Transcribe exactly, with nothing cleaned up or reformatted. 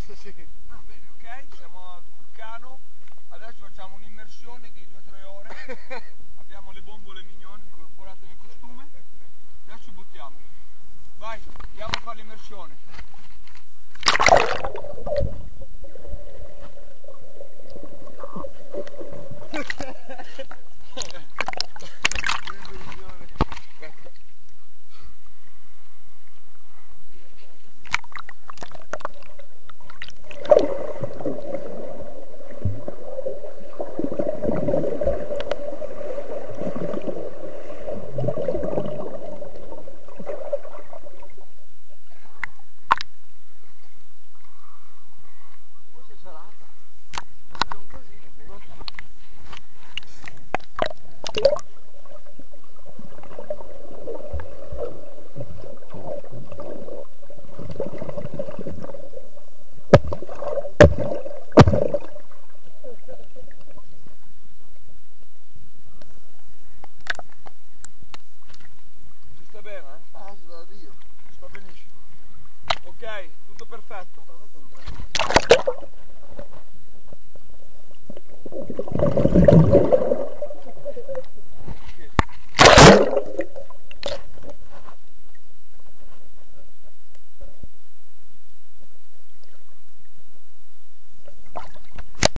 Sì. Va bene, ok, siamo al vulcano, adesso facciamo un'immersione di due o tre ore, abbiamo le bombole mignoni incorporate nel costume, adesso buttiamo. Vai, andiamo a fare l'immersione. Sta bene, eh? Ah, da Dio. Sta benissimo. Ok, tutto perfetto. Guarda